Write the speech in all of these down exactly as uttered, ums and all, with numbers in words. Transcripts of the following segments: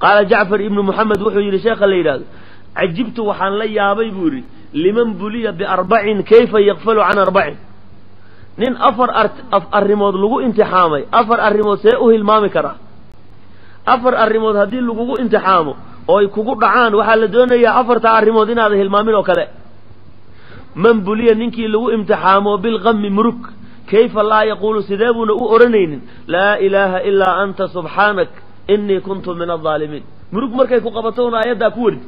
qaala jacfar ibnu muxamed wuxuu yidhi sheekha la yidhahdo cajibtu waxaan la yaabay buu yidhi liman buliya biarbacin kayfa yakfalu can arbacin nin afar arrimood lagu imtixaamay afar arrimood see u hilmaami karaa afar arrimood haddii lagugu imtixaamo oo ay kugu dhacaan waxaa la doonayaa afartaa arrimood inaada hilmaamin oo kale man buliya ninkii lagu imtixaamo bilqami murug kayfa laa yaquulu sidee buuna u odhanaynin laa ilaaha ilaa anta subxaanak inii kuntu min aldaalimiin murug markay ku qabato una aayaddaa ku wardi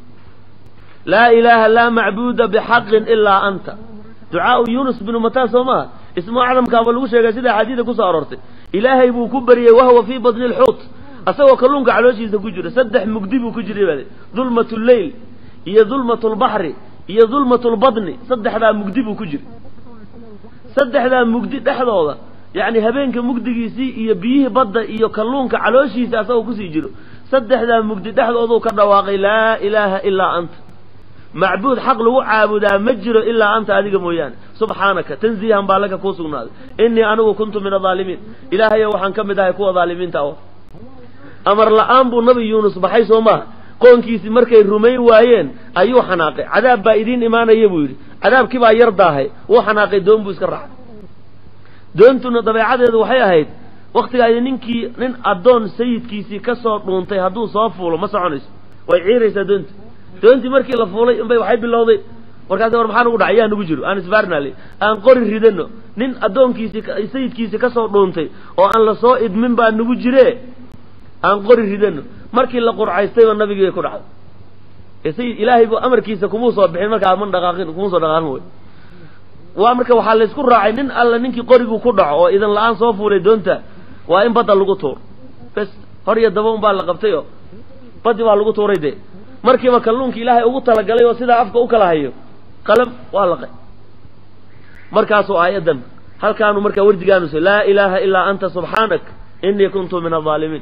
laa ilaaha laa macbuuda bixaqin ilaa anta ducaau yunus binu mataa soo maha ismu acdamkaaba lagu sheegay sida axaadiida kusoo aroortay ilaahay buu ku baryey wahwa fii badni lxuut asagoo kalluunka calooshiisa ku jira saddex mugdi buu ku jiray baa dulmat lleyl iyo dulmat lbaxri iyo dulmat lbadni saddexdaa mugdi buu ku jiray saddexdaa mugdi dhexdooda yacni habeenka mugdigiisii iyo biyihii badda iyo kalluunka calooshiisa asagoo kusii jiro saddexdaa mugdi dhexdooduu ka dhawaaqay laa ilaaha ilaa anta macbuud xaq lagu caabudaa ma jiro ilaa anta adiga mooyaane subxaanaka tanziihan baa laka kuu sugnaaday inii anigu kuntu min adaalimiin ilaahayo waxaan ka mid ahay kuwa daalimiinta ah amar la-aan buu nabi yuunus baxay soo maaha qoonkiisii markay rumayn waayeen ayuu xanaaqay cadaab baa idiin imaanaya buu yidhi cadaabkii baa yar daahay wuu xanaaqay doon buu iska raacay doontuna dabeecadeedu waxay ahayd waktigaadi ninkii nin addoon sayidkiisii ka soo dhuuntay hadduu soo fuulo ma soconayso way ciiraysaa doonta doontii markii la fuulay inbay waxay bilowday markaasi war maxaa nagu dhacay yaa nagu jiro aan isbaarnaale aan qori ridano nin addoonkiisii sayidkiisii ka soo dhuuntay oo aan la soo idmin baa nagu jire aan qori ridano markii la qurcaystayba nabigii bay ku dhacday ee sayid ilaahay buu amarkiisa kumuu soo bixin markaa man dhaqaaqin kumuu soo dhaqaaqin wey waa marka waxaa laysku raacay nin alla ninkii qorigu ku dhaco oo idan la-aan soo fuulay doonta waa in badda lagu tuuro bes hor iyo daba un baa la qabtay oo baddi baa lagu tuuray dee markiiba kalluunka ilaahay ugu talagalay oo sidaa afka u kala hayo qalam waa laqay markaasuu aayaddan halkaanu markaa wardigaanu so laa ilaaha ilaa anta subxaanak inii kuntu min aldaalimiin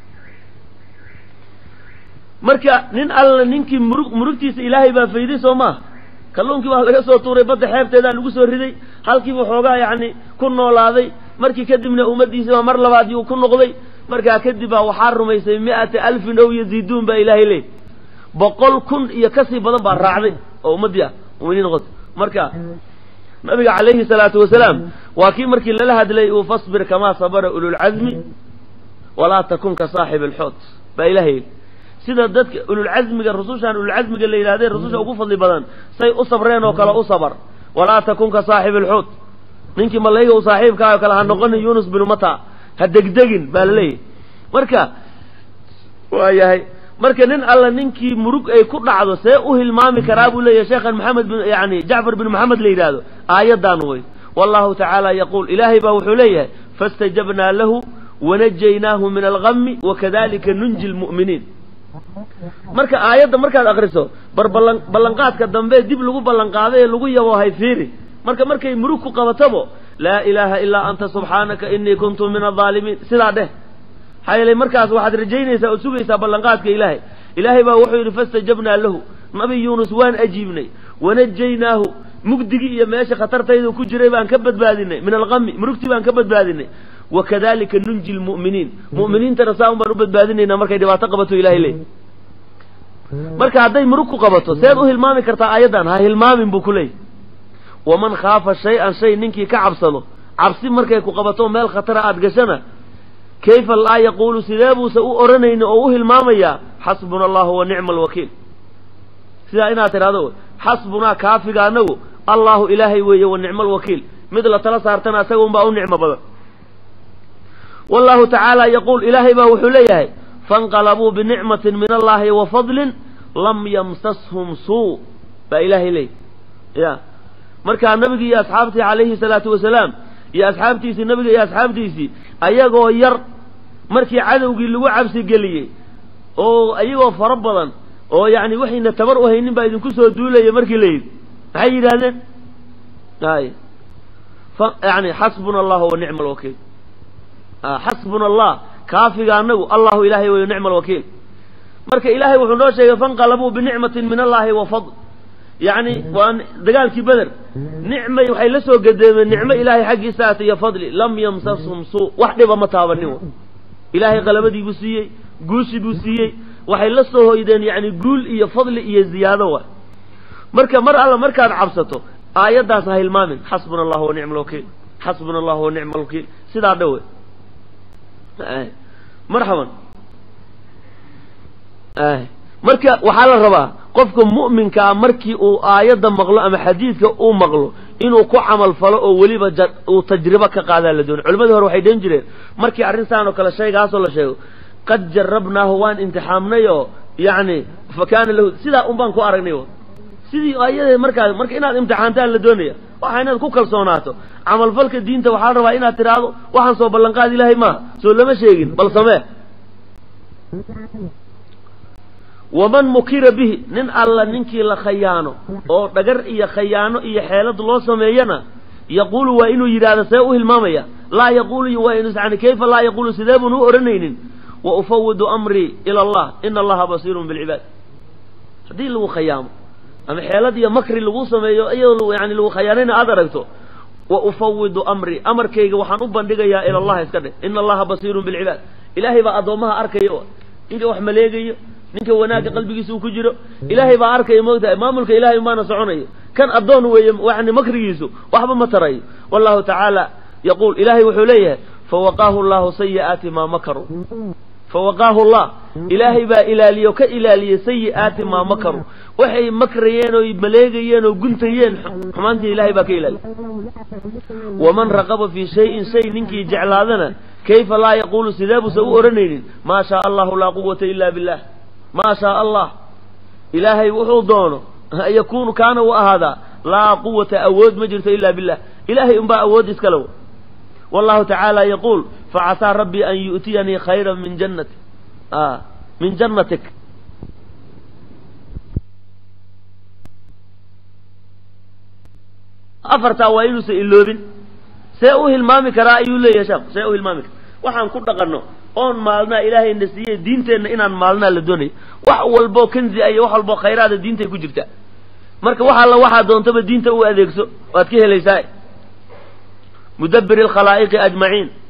marka nin alla ninkii murug murugtiisa ilaahay baa fayday soo maaha kalluunkii baa laga soo tuuray badda xeebteedaa lagu soo riday halkiiba xoogaa yacni ku noolaaday markii kadibna ummaddiisi baa mar labaad yuu ku noqday markaa kadib baa waxaa rumaysay mi'ata alfin ow yaziiduun baa ilaahay leey boqol kun iyo kasii badan baa raacday oo ummaddii ah muminiin noqotay marka nabiga calayhi salaatu wasalaam waa kii markii lala hadlay uu fasbir kamaa sabara ululcazmi walaa takun ka saaxib alxoot baa ilaahay sida dadka ululcazmiga rusushaan ululcazmiga la yidhahdee rususha ugu fadli badan say u sabreen oo kale u sabar walaa takun ka saaxib alxuut ninkii malayga u saaxiibkaa oo kale ha noqonin yunus binu mata ha degdegin baa la leeyahay marka waa yahay marka nin alla ninkii murug ay ku dhacdo see u hilmaami karaa buu leeyahay sheekhan maxamed bin yani jacfar bin maxamed la yidhaahdo aayaddan wey wallahu tacaala yaquul ilaahay baa wuxuu leeyahay faاstajabnaa lahu wanajaynaahu min algami wakadalika nunji lmu'miniin marka aayadda markaad akriso bar ballan ballanqaadka dambe dib lagu ballanqaaday ee lagu yaboohay fiiri marka markay murug ku qabatabo laa ilaaha ilaa anta subxaanaka inii kuntu min aldaalimiin sidaa dheh maxaa yeelay markaas waxaad rajaynaysaa ood sugaysaa ballanqaadka ilaahay ilaahay baa wuxuu yidhi fastajabnaa lahu nabi yuunus waan ajiibnay wanajaynaahu mugdigii iyo meesha khatartaydu ku jiray baan ka badbaadinay min alqami murugtii baan ka badbaadinay wakadalika nunji lmu'miniin mu'miniintana saa un baan u badbaadinaynaa markay dhibaato qabato ilahay leey marka hadday murug ku qabato seed u hilmaami kartaa aayaddan ha hilmaamin buu ku leeyay waman khaafa shay-an shay ninkii ka cabsado cabsi markay ku qabato meel khatara aada gashana kayfa laa yaquulu sidee buusa u odhanayni oo u hilmaamayaa xasbuna allahu wa nicma alwakiil sidaa inaad tidhahdo xasbunaa kaafiga anagu allahu ilaahay weeye wa nicma alwakiil mid la tala saartana isaga un baa u nicmo badan wallahu tacaala yaquul ilaahay baa wuxuu leeyahay fainqalabuu binicmatin min allahi wa fadlin lam yamsashum suu baa ilaahay leeyay ya markaa nabigii iyo asxaabtii calayhi salaatu wasalaam iyo asxaabtiisii nabiga iyo asxaabtiisii ayagoo yar markii cadowgii lagu cabsi geliyey oo ayagoo fara badan oo yacni waxayna tabar u haynin baa idinku soo duulaya markii la yidhi maxay yidhahdeen ay yani xasbuna allahu wa nicma alwakiil xasbuna allah kaafiga anagu allahu ilaahay wey nicma alwakiil marka ilaahay wuxuu noo sheegay fanqalabuu binicmatin min allahi wa fadl yacni waa dagaalkii beder nicmay waxay la soo gadeemeen nicmo ilaahay xaggiisa aata iyo fadli lam yamsashum suu wax dhiba ma taabanin ilaahay qalabadii buu siiyey guushii buu siiyey waxay la soo hoydeen yani guul iyo fadli iyo ziyaado wa marka mar alla markaad cabsato aayadaas ha hilmaamin xasbuna allahu wa nicma alwakiil xasbuna allahu wa nicma alwakiil sidaa dhawe marxaban marka waxaa la rabaa qofka mu'minkaa markii uu aayadda maqlo ama xadiidka uu maqlo inuu ku camal falo oo weliba uu tajribo ka qaadaa la doonay culimadii hore waxay dhan jireen markii arrintaan oo kale shaygaasoo la sheego qad jarabnaahu waan imtixaamnay oo yacni fa kaana lahu sidaa un baan ku aragnay sidii aayadee markaa marka inaad imtixaantaan la doonaya waxa inaad ku kalsoonaato camalfalka diinta waxaa la rabaa inaad tidhaahdo waxaan soo ballanqaad ilaahay maaha soo lama sheegin bal samee waman mukira bihi nin alla ninkii la khayaano oo dhagar iyo khayaano iyo xeelad loo sameeyana yaquulu waa inuu yidhaahdo see u hilmaamaya laa yaquulu yani kayfa laa yaquulu sidee buun u odhanaynin wa ufawidu amrii ila allah ina allaha basiirun bilcibaad haddii lagu khayaamo ama xeelad iyo makri lagu sameeyo iyadoo yani lagu khayaanayna aad aragto wa ufawidu amrii amarkayga waxaan u bandhigayaa ila allah iska dheh ina allaha basiirun bilcibaad ilaahay baa addoommaha arkaya ninka wax maleegayo ninka wanaagga qalbigiisa uu ku jiro ilaahay baa arkaya moogtahay maamulka ilaahay maana soconayo kan addoon weeye yani makrigiisu waxba ma tarayo wallahu tacaala yaquul ilaahay wuxuu leeyahay fawaqaahu llahu sayi'aati maa makaruu fawaqaahu llah ilaahay baa ilaaliyo ka ilaaliyey sayi'aati maa makaruu waxay makrayeen oo maleegayeen oo guntayeen xumaantii ilaahay baa ka ilaaliyey waman raqaba fii shayin shay ninkii jeclaadana kayfa laa yaquulu sidee buusa u odhanaynin maa shaa allahu laa quwata ila billah maa shaa allah ilaahay wuxuu doono yakuunu kaana u ahaadaa laa quwata awood ma jirto ila billah ilaahay unbaa awood iskale wallahu tacaala yaquul facasaa rabbii an yu'tiyanii khayran min jannati min jannatik afartaa waa inuusan iloobin see u hilmaami karaa ayuu leeyahay sheekh see u hilmaami kara waxaan ku dhaqanno oon maalnaa ilaahayna siiyey diinteenna inaan maalnaa la doonaya wax walboo kanzi iyo wax walboo khayraada diintay ku jirtaa marka wax alla waxaa doontaba diinta u adeegso waad ka helaysaa mudabbir alkhalaa'iqi ajmaciin